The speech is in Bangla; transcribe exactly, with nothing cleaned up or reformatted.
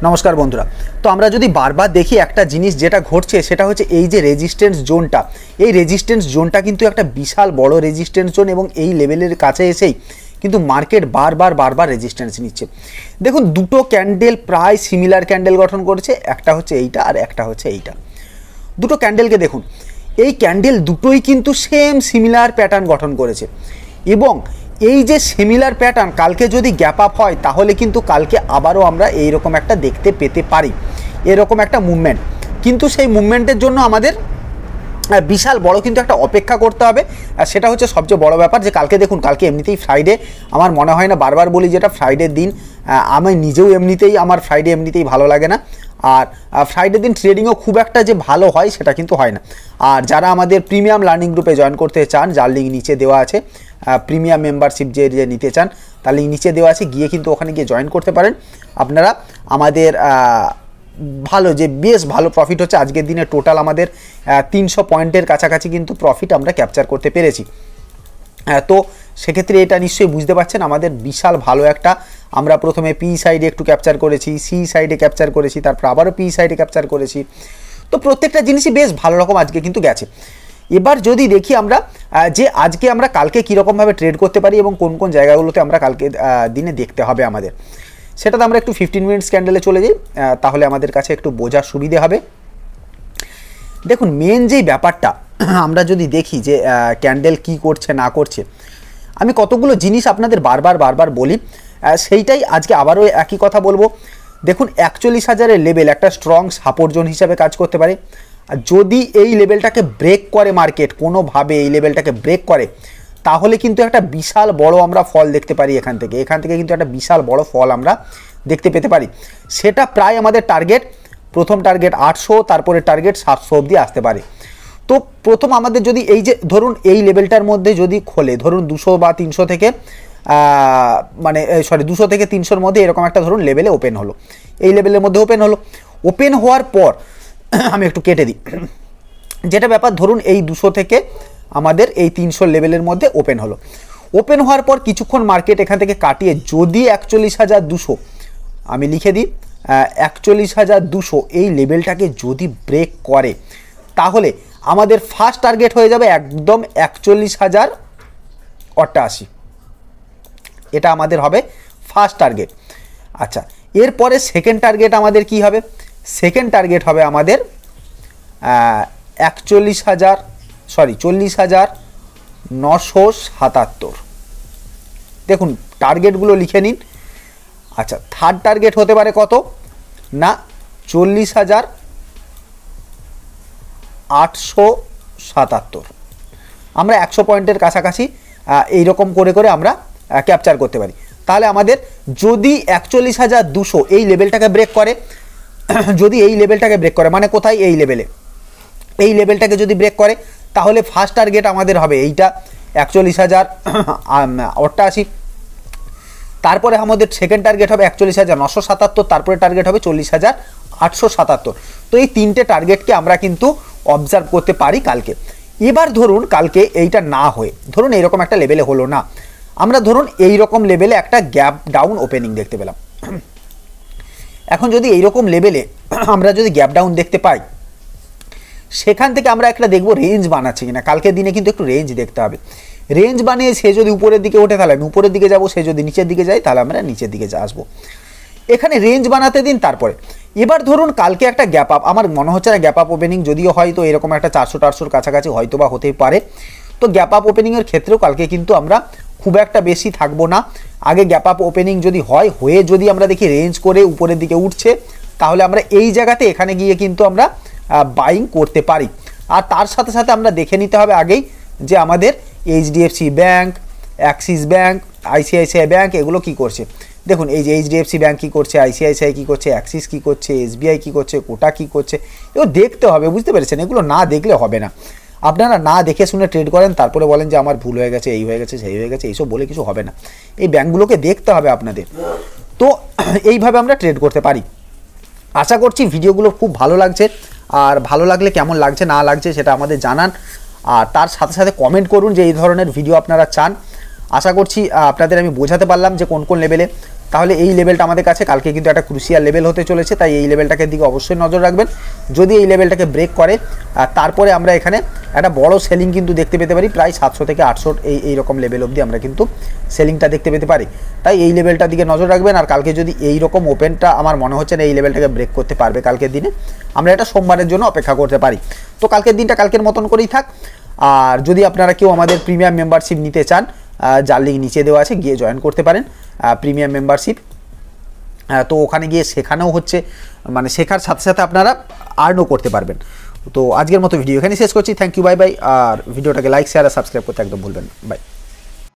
नमस्कार बंधुरा। तो আমরা যদি বারবার দেখি একটা জিনিস যেটা ঘটছে সেটা হচ্ছে এই যে রেজিস্ট্যান্স জোনটা, এই রেজিস্ট্যান্স জোনটা কিন্তু একটা বিশাল বড় রেজিস্ট্যান্স জোন এবং এই লেভেলের কাছে এসেই কিন্তু মার্কেট বারবার বারবার রেজিস্ট্যান্স নিচ্ছে। দেখুন দুটো ক্যান্ডেল প্রায় সিমিলার ক্যান্ডেল গঠন করেছে, একটা হচ্ছে এইটা আর একটা হচ্ছে এইটা। দুটো ক্যান্ডেলকে দেখুন, এই ক্যান্ডেল দুটোই কিন্তু সেম সিমিলার প্যাটার্ন গঠন করেছে এবং এই যে সিমিলার প্যাটার্ন কালকে যদি গ্যাপ আপ হয় তাহলে কিন্তু কালকে আবারও আমরা এই রকম একটা দেখতে পেতে পারি, এরকম একটা মুভমেন্ট। কিন্তু সেই মুভমেন্টের জন্য আমাদের বিশাল বড় কিন্তু একটা অপেক্ষা করতে হবে, আর সেটা হচ্ছে সবচেয়ে বড় ব্যাপার। যে কালকে দেখুন, কালকে এমনিতেই ফ্রাইডে, আমার মনে হয় না, বারবার বলি যেটা ফ্রাইডের দিন আমি নিজেও এমনিতেই আমার ফ্রাইডে এমনিতেই ভালো লাগে না, আর ফ্রাইডে দিন ট্রেডিংও খুব একটা যে ভালো হয় সেটা কিন্তু হয় না। আর যারা আমাদের প্রিমিয়াম লার্নিং গ্রুপে জয়েন করতে চান, যার লিঙ্ক নিচে দেওয়া আছে, প্রিমিয়াম মেম্বারশিপ যে যে নিতে চান তার লিঙ্ক নিচে দেওয়া আছে, গিয়ে কিন্তু ওখানে গিয়ে জয়েন করতে পারেন আপনারা। আমাদের ভালো যে বেশ ভালো প্রফিট হচ্ছে আজকের দিনে, টোটাল আমাদের তিনশো পয়েন্টের কাছাকাছি কিন্তু প্রফিট আমরা ক্যাপচার করতে পেরেছি। তো সেক্ষেত্রে এটা নিশ্চয়ই বুঝতে পারছেন আমাদের বিশাল ভালো একটা, আমরা প্রথমে পি সাইডে একটু ক্যাপচার করেছি, সি সাইডে ক্যাপচার করেছি, তারপর আবারও পি সাইডে ক্যাপচার করেছি। তো প্রত্যেকটা জিনিসই বেশ ভালো রকম আজকে কিন্তু গেছে। এবার যদি দেখি আমরা যে আজকে আমরা কালকে কীরকমভাবে ট্রেড করতে পারি এবং কোন কোন জায়গাগুলোতে আমরা কালকে দিনে দেখতে হবে আমাদের, সেটাতে আমরা একটু ফিফটিন মিনিটস ক্যান্ডেলে চলে যাই, তাহলে আমাদের কাছে একটু বোঝার সুবিধে হবে। দেখুন মেন যেই ব্যাপারটা আমরা যদি দেখি যে ক্যান্ডেল কি করছে না করছে, আমি কতগুলো জিনিস আপনাদের বারবার বারবার বলি, সেইটাই আজকে আবারও একই কথা বলবো। দেখুন একচল্লিশ হাজারের লেভেল একটা স্ট্রং সাপোর্ট জোন হিসাবে কাজ করতে পারে। আর যদি এই লেভেলটাকে ব্রেক করে মার্কেট, কোনোভাবে এই লেভেলটাকে ব্রেক করে, তাহলে কিন্তু একটা বিশাল বড় আমরা ফল দেখতে পারি এখান থেকে এখান থেকে কিন্তু একটা বিশাল বড় ফল আমরা দেখতে পেতে পারি। সেটা প্রায় আমাদের টার্গেট, প্রথম টার্গেট আটশো, তারপরে টার্গেট সাতশো অবধি আসতে পারে। তো প্রথম আমাদের যদি এই যে ধরুন এই লেভেলটার মধ্যে যদি খোলে, ধরুন দুশো বা তিনশো থেকে মানে সরি দুশো থেকে তিনশোর মধ্যে এরকম একটা ধরুন লেভেলে ওপেন হলো, এই লেভেলের মধ্যে ওপেন হলো, ওপেন হওয়ার পর আমি একটু কেটে দিই, যেটা ব্যাপার ধরুন এই দুশো থেকে আমাদের এই তিনশো লেভেলের মধ্যে ওপেন হলো, ওপেন হওয়ার পর কিছুক্ষণ মার্কেট এখান থেকে কাটিয়ে যদি একচল্লিশ হাজার দুশো, আমি লিখে দিই একচল্লিশ হাজার দুশো এই লেভেলটাকে যদি ব্রেক করে, তাহলে আমাদের ফার্স্ট টার্গেট হয়ে যাবে একদম একচল্লিশ হাজার অষ্টাশি, এটা আমাদের হবে ফার্স্ট টার্গেট। আচ্ছা, এরপরে সেকেন্ড টার্গেট আমাদের কি হবে? সেকেন্ড টার্গেট হবে আমাদের একচল্লিশ হাজার সরি চল্লিশ হাজার নশো সাতাত্তর। দেখুন টার্গেটগুলো লিখে নিন। আচ্ছা, থার্ড টার্গেট হতে পারে কত না চল্লিশ হাজার আটশো সাতাত্তর। আমরা একশো পয়েন্টের কাছাকাছি এইরকম করে করে আমরা ক্যাপচার করতে পারি। তাহলে আমাদের যদি একচল্লিশ হাজার দুশো এই লেভেলটাকে ব্রেক করে, যদি এই লেভেলটাকে ব্রেক করে মানে কোথায়, এই লেভেলে, এই লেভেলটাকে যদি ব্রেক করে, তাহলে ফার্স্ট টার্গেট আমাদের হবে এইটা একচল্লিশ হাজার অষ্টাশি, তারপরে আমাদের সেকেন্ড টার্গেট হবে একচল্লিশ হাজার নশো সাতাত্তর, তারপরে টার্গেট হবে চল্লিশ হাজার আটশো সাতাত্তর। তো এই তিনটে টার্গেটকে আমরা কিন্তু অবজার্ভ করতে পারি কালকে। এবার ধরুন কালকে এইটা না হয়ে ধরুন এইরকম একটা লেভেলে হলো না, আমরা ধরুন এই রকম লেভেলে একটা গ্যাপ ডাউন ওপেনিং দেখতে পেলাম। এখন যদি এইরকম লেভেলে আমরা যদি গ্যাপ ডাউন দেখতে পাই, সেখান থেকে আমরা একটা দেখবো রেঞ্জ বানাচ্ছে কিনা। কালকের দিনে কিন্তু একটু রেঞ্জ দেখতে হবে, রেঞ্জ বানিয়ে সে যদি উপরের দিকে ওঠে তাহলে আমি উপরের দিকে যাব, সে যদি নিচের দিকে যায় তাহলে আমরা নিচের দিকে আসবো। এখানে রেঞ্জ বানাতে দিন। তারপরে এবার ধরুন কালকে একটা গ্যাপ আপ, আমার মনে হচ্ছে না গ্যাপ আপ ওপেনিং, যদিও হয়তো এরকম একটা চারশো টারশোর কাছাকাছি হয়তো বা হতেই পারে। তো গ্যাপ আপ ওপেনিংয়ের ক্ষেত্রেও কালকে কিন্তু আমরা খুব একটা বেশি থাকবো না। আগে গ্যাপ আপ ওপেনিং যদি হয়, হয়ে যদি আমরা দেখি রেঞ্জ করে উপরের দিকে উঠছে, তাহলে আমরা এই জায়গাতে এখানে গিয়ে কিন্তু আমরা বাইং করতে পারি। আর তার সাথে সাথে আমরা দেখে নিতে হবে আগেই যে আমাদের HDFC bank, Axis bank, ICICI bank এগুলো কি করছে। দেখুন এই যে এইচডিএফসি ব্যাঙ্ক কী করছে, আইসিআইসিআই কী করছে, অ্যাক্সিস কী করছে, এসবিআই কী করছে, কোটা কী করছে, এগুলো দেখতে হবে, বুঝতে পেরেছেন? এগুলো না দেখলে হবে না। আপনারা না দেখে শুনে ট্রেড করেন, তারপরে বলেন যে আমার ভুল হয়ে গেছে, এই হয়ে গেছে, সেই হয়ে গেছে, এইসব বলে কিছু হবে না। এই ব্যাঙ্কগুলোকে দেখতে হবে আপনাদের। তো এইভাবে আমরা ট্রেড করতে পারি। আশা করছি ভিডিওগুলো খুব ভালো লাগছে, আর ভালো লাগলে কেমন লাগছে না লাগছে সেটা আমাদের জানান, আর তার সাথে সাথে কমেন্ট করুন যে এই ধরনের ভিডিও আপনারা চান। আশা করছি আপনাদের আমি বোঝাতে পারলাম যে কোন কোন লেভেলে তাহলে এই লেভেলটা আমাদের কাছে কালকে কিন্তু একটা ক্রুশিয়াল লেভেল হতে চলেছে, তাই এই লেভেলটাকে দিকে অবশ্যই নজর রাখবেন। যদি এই লেভেলটাকে ব্রেক করে আর তারপরে আমরা এখানে একটা বড় সেলিং কিন্তু দেখতে পেতে পারি, প্রায় সাতশো থেকে আটশো এই এইরকম লেভেল অবধি আমরা কিন্তু সেলিংটা দেখতে পেতে পারি। তাই এই লেভেলটার দিকে নজর রাখবেন। আর কালকে যদি এই রকম ওপেনটা আমার মনে হচ্ছে না এই লেভেলটাকে ব্রেক করতে পারবে কালকের দিনে, আমরা এটা সোমবারের জন্য অপেক্ষা করতে পারি। তো কালকের দিনটা কালকের মতন করেই থাক। আর যদি আপনারা কেউ আমাদের প্রিমিয়াম মেম্বারশিপ নিতে চান, যার লিঙ্ক নিচে দেওয়া আছে, গিয়ে জয়েন করতে পারেন প্রিমিয়াম মেম্বারশিপ। তো ওখানে গিয়ে শেখানো হচ্ছে, মানে শেখার সাথে সাথে আপনারা আর্নও করতে পারবেন। তো আজকের মতো ভিডিও এখানে শেষ করছি। Thank you, bye bye. আর ভিডিওটাকে লাইক শেয়ার আর সাবস্ক্রাইব করতে একদম ভুলবেন না। বাই।